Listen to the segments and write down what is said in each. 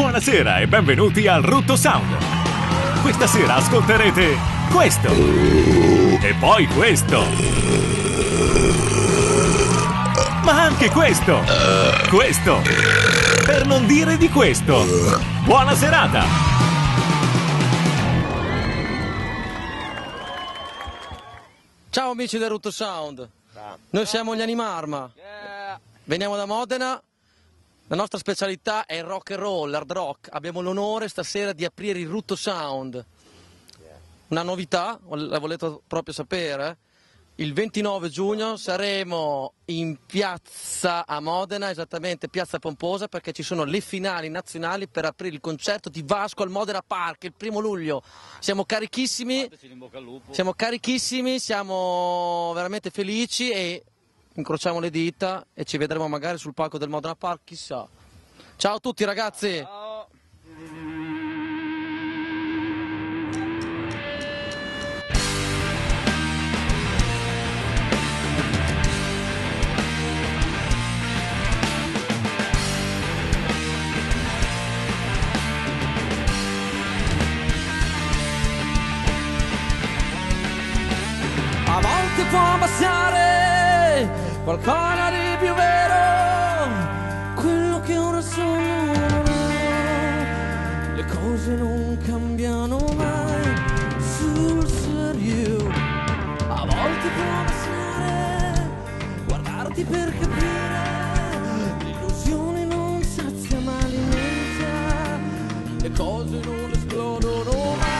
Buonasera e benvenuti al Rutto Sound. Questa sera ascolterete questo e poi questo, ma anche questo, per non dire di questo. Buona serata. Ciao amici del Rutto Sound, noi siamo gli Animarma, veniamo da Modena, la nostra specialità è il rock and roll, l'hard rock, abbiamo l'onore stasera di aprire il Rutto Sound, una novità, la volete proprio sapere? Il 29 giugno saremo in piazza a Modena, esattamente piazza Pomposa, perché ci sono le finali nazionali per aprire il concerto di Vasco al Modena Park il 1° luglio. Siamo carichissimi, siamo veramente felici e incrociamo le dita e ci vedremo magari sul palco del Modena Park, chissà. Ciao a tutti ragazzi! Ciao. A volte può passare qualcosa di più vero, quello che ora sono non è. Le cose non cambiano mai sul serio. A volte può passare guardarti per capire, l'illusione non sazia ma alimenta, le cose non esplodono mai.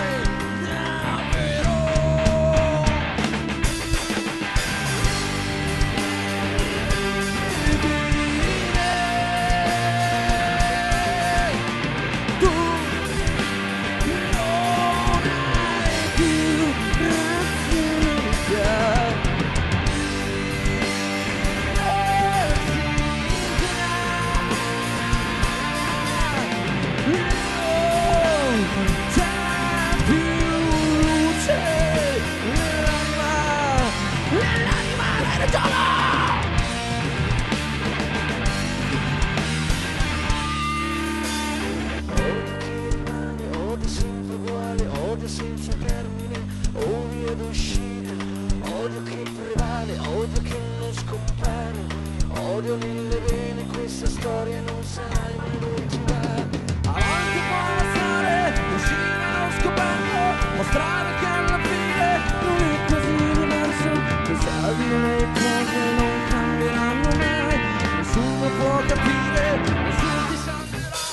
Senza termine, o via d'uscita, odio che prevale, odio che non scompare, odio nelle vene, questa storia non sarà mai l'ultima. Avanti può passare, uscire allo scoperto, mostrare che alla fine non è così diverso, pensare di le cose non cambieranno mai, nessuno può capire, nessuno ti salverà.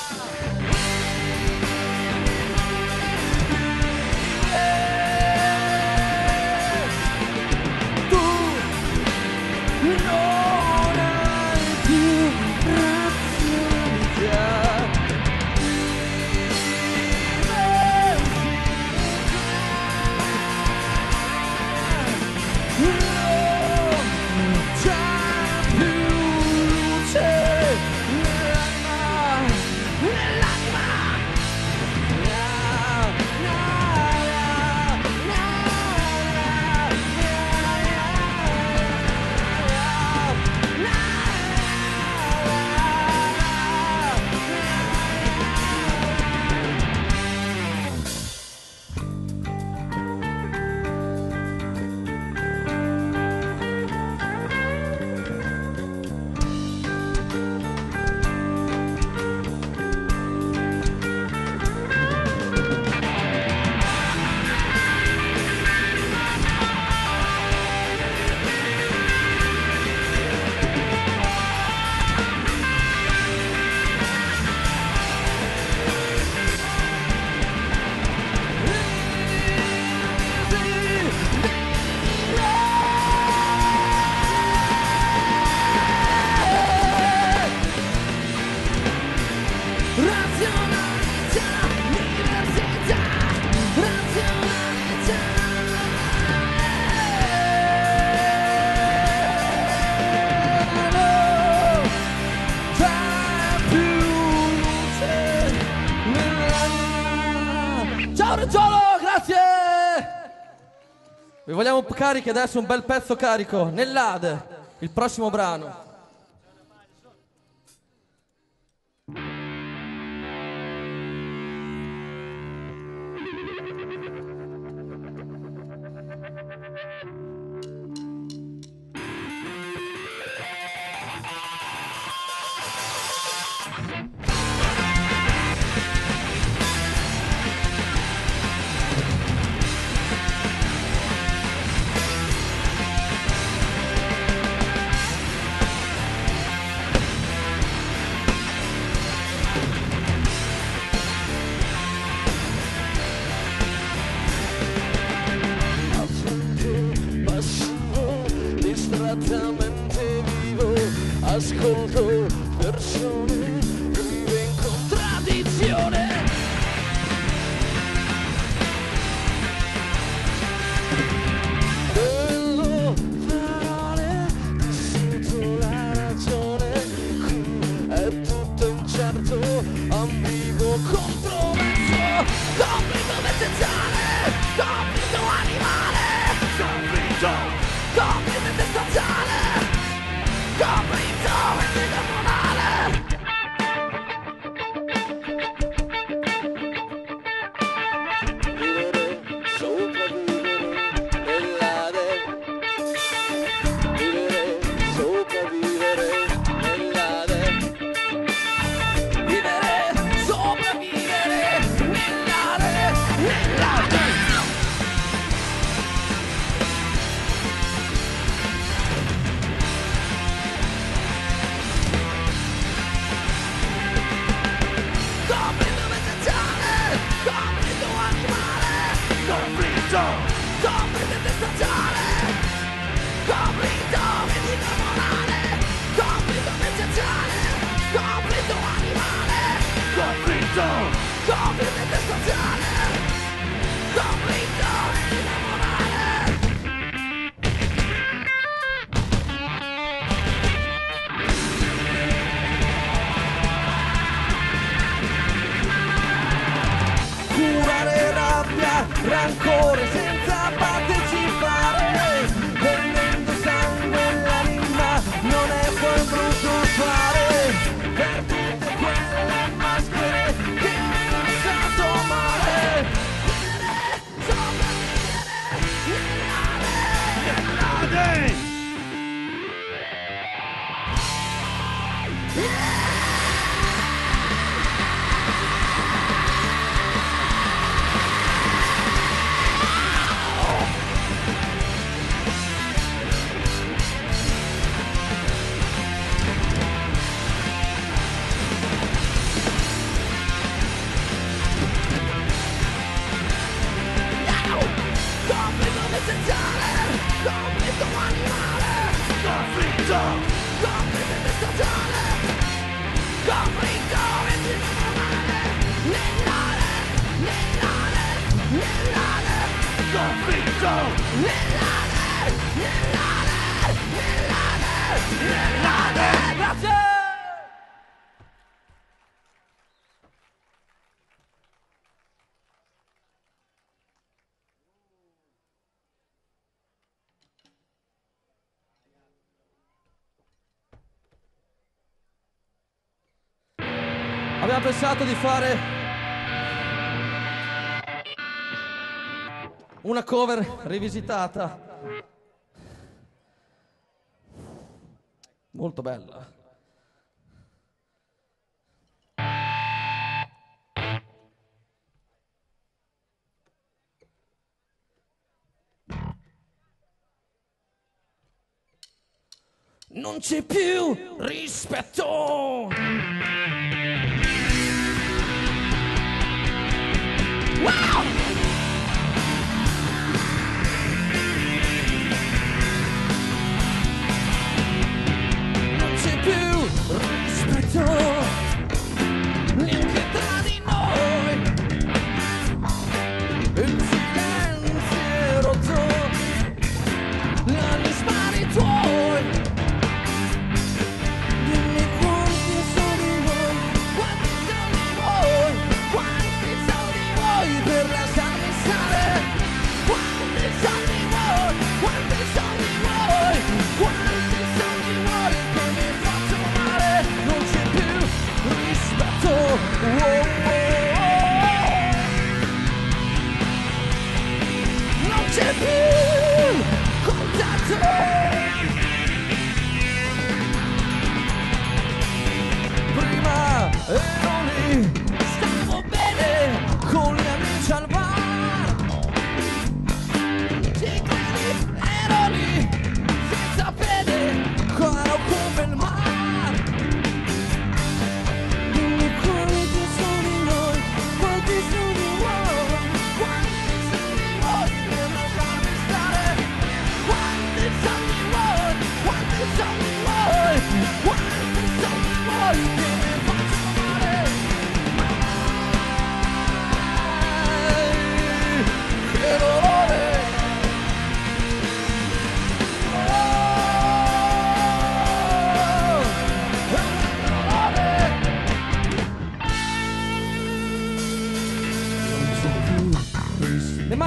Non hai più razionalità. Non c'è più luce nell'anima. Ciao Reggiolo, grazie! Vi vogliamo carichi adesso, un bel pezzo carico, nell'Ade, il prossimo brano. distrattamente vivo, ascolto persone, vivo in contraddizione. Bello parole, vissuto la ragione, qui è tutto incerto, ambiguo, controverso, conflitto vegetale, conflitto animale, conflitto intestazionale, conflitto hormonale. Vivere, sopravvivere nell'ade, vivere, sopravvivere nell'ade, vivere, sopravvivere nell'ade, nell'ade. Conflitto vegetale, conflitto animale, conflitto intestazionale, conflitto hormonale, conflitto vegetale, conflitto animale, conflitto intestazionale, conflitto hormonale. Curare rabbia, rancore senza partecipare, vendendo sangue l'anima non è poi brutto fare, per tutte quelle maschere che hanno lasciato male. Vivere, sopravvivere nell'ade. Conflitto vegetale, conflitto animale, conflitto intestazionale, conflitto hormonale, nell'ade, conflitto nell'ade. Grazie! Abbiamo pensato di fare una cover rivisitata, molto bella. Non c'è più rispetto. Wow! Non c'è più rispetto neanche tra di noi. Il silenzio è rotto, gli spari tuoi. Dimmi quanti sono voi, quanti soldi vuoi per lasciare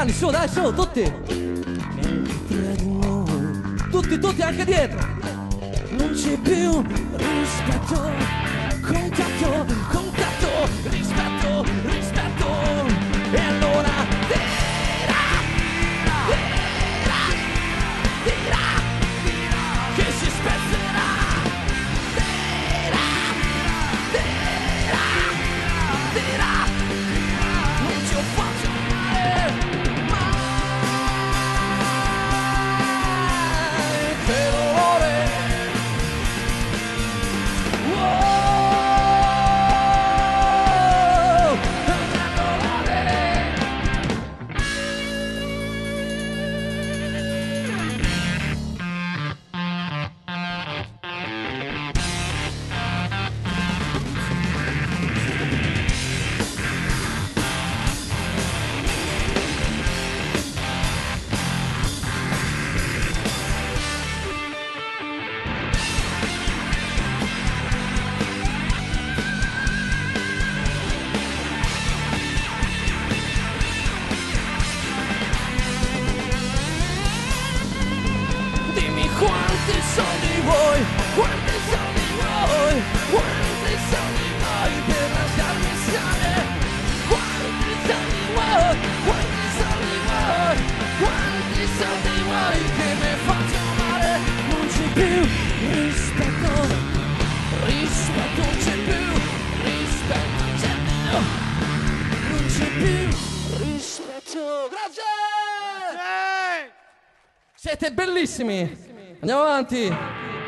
mani, su, dai, su, tutti. Tutti, anche dietro. Non c'è più rispetto, contatto, rispetto. E allora che si spezzerà. Non ci ho fatto male, mai per ore. Dimmi quanti soldi vuoi, quanti soldi vuoi, quanti soldi vuoi per lasciarmi stare, quanti soldi vuoi, quanti soldi vuoi, quanti soldi vuoi che mi faccio male. Non c'è più rispetto, non c'è più rispetto, non c'è più rispetto. Grazie! Siete bellissimi! Andiamo avanti!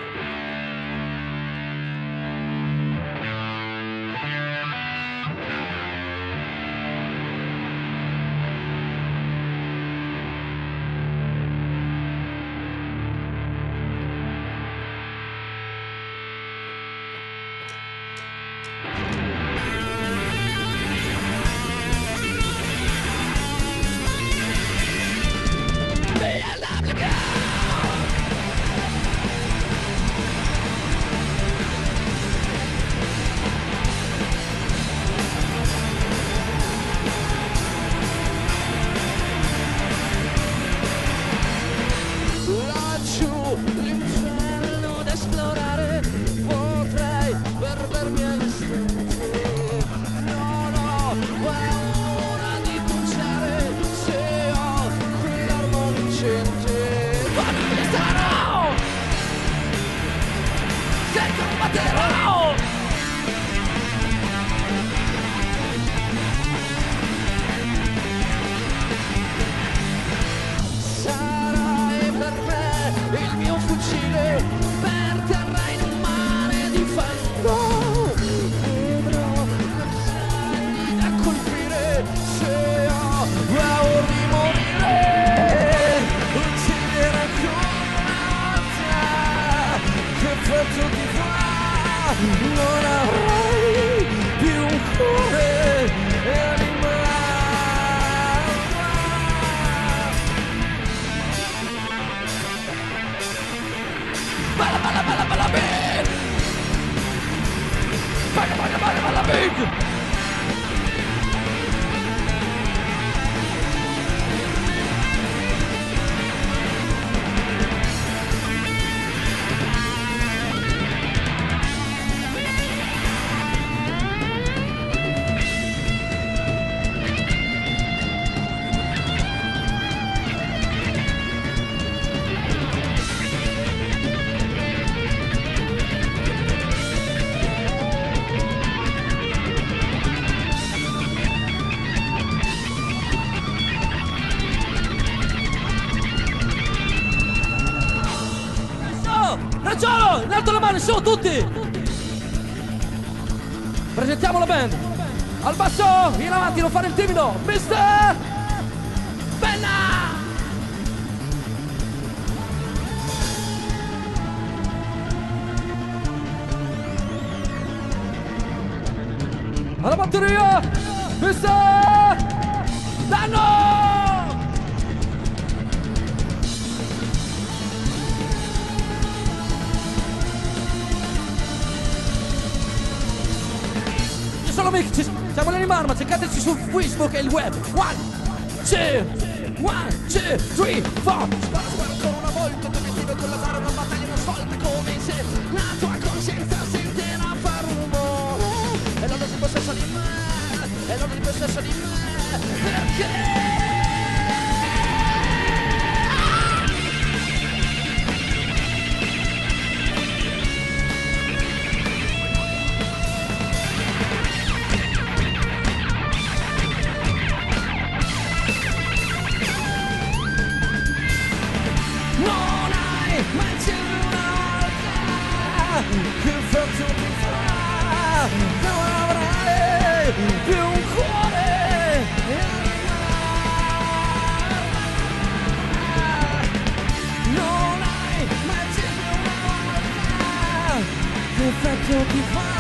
L'inferno da esplorare, potrei perdermi all'istante. No, paura di bruciare se ho quell'armonicente. Guarda, starò! Se combatterò! Sarai per me il mio fucile per terra in un mare di fango. Vedrò bersagli da colpire se ho paura di morire. Uccidere ancora una volta, che effetto ti fa? Non avrai più un cuore animale. Balla big! Balla big! Raggiolo, in alto le mani, su, tutti! Presentiamo la band. Al basso, in avanti, non fare il timido. Mister Penna! Alla batteria, Mister Danno! Solo amici, siamo gli Animarma, cercateci su Facebook e il web. 1, 2, 1, 2, 3, 4. Spara ancora una volta, l'obiettivo è collatare una battaglia non svolta, come se la tua coscienza sentirà far rumore. E l'odio di possesso di me, e l'odio di possesso di me, perché? Che effetto ti fa? Non avrai più un cuore. Non hai mai più una. Che effetto ti fa?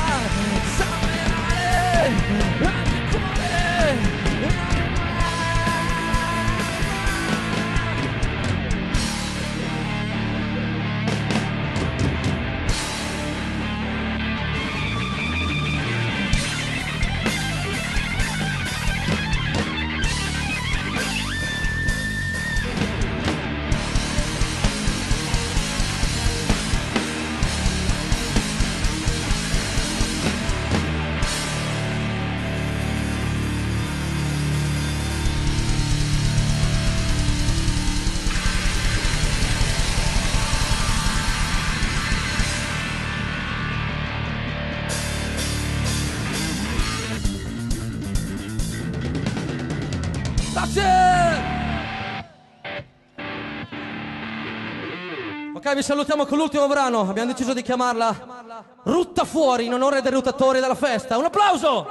Salverai il mio cuore. Ok, vi salutiamo con l'ultimo brano. Abbiamo deciso di chiamarla Rutta Fuori in onore dei ruttatori della festa. Un applauso!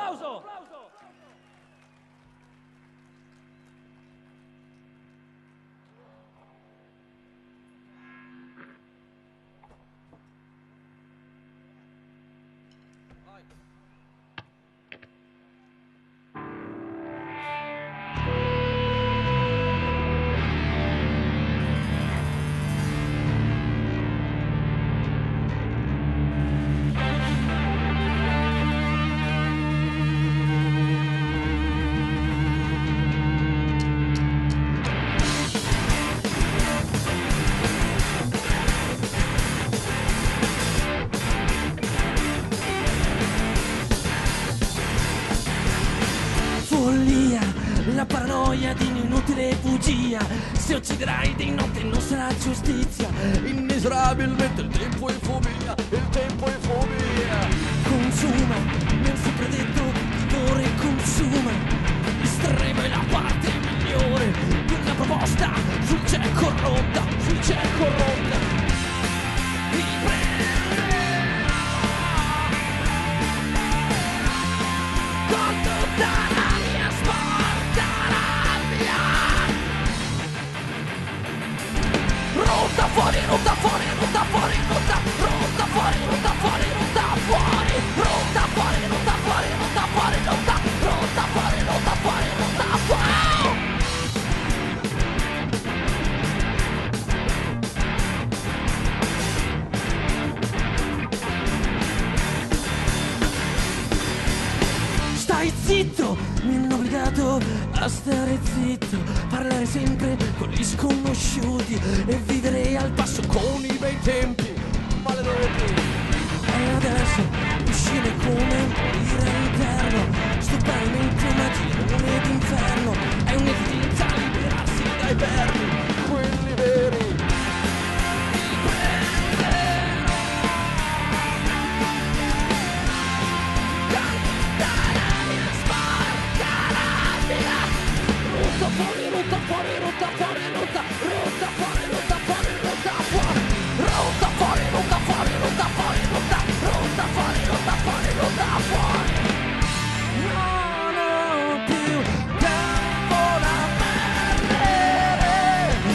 La paranoia di un'inutile bugia. Se ucciderai di notte non sarà giustizia. Inesorabilmente il tempo è fobia. Il tempo è fobia. Consuma nel sempre detto vigore, consuma. Estrema è la parte migliore di una proposta sul c'è corrotta, sul c'è corrotta. Ti prenderò con tutta la mia sporta rabbia. Rutta fuori, rutta fuori, rutta fuori, rutta fuori, rutta fuori, rutta fuori, rutta fuori, rutta fuori, rutta fuori, rutta fuori, rutta fuori, rutta fuori. Stai zitto, mi hanno obbligato a stare zitto, parlare sempre con gli sconosciuti e vivere al passo con i bei tempi maledetti. E adesso uscire come morire all'interno, stupare mentre immagini d'inferno, è un'esigenza liberarsi dai verbi, quelli veri. Ti prenderò dalla mia sporca rabbia. Rutta fuori, rutta fuori, rutta fuori, rutta fuori, rutta fuori, rutta fuori, rutta fuori, rutta fuori, rutta fuori, rutta fuori, rutta fuori, rutta fuori. Non ho più tempo da perdere.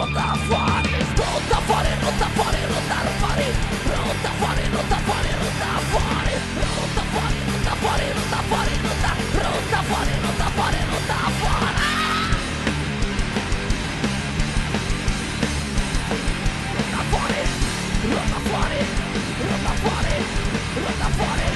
rotta fuori, rotta fuori, rotta fuori, rotta fuori, rotta fuori, rotta fuori, rotta fuori, rotta fuori, rotta fuori, rotta fuori, rotta fuori, rotta fuori, rotta fuori. Rotta fuori, rotta fuori, rotta fuori, rotta fuori.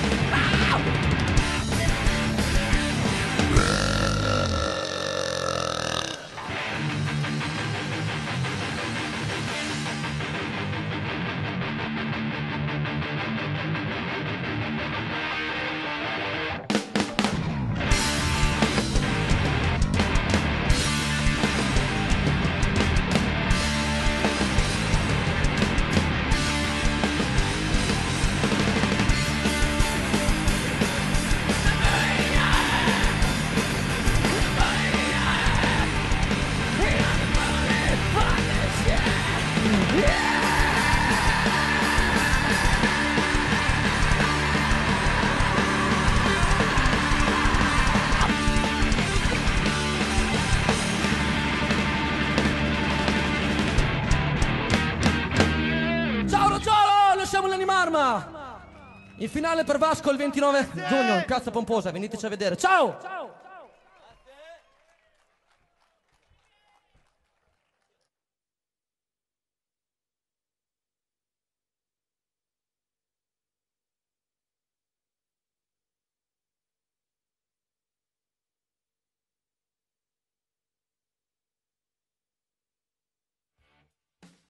Ciao Rocciolo, noi siamo gli Animarma. In finale per Vasco il 29 giugno in Piazza Pomposa, veniteci a vedere. Ciao!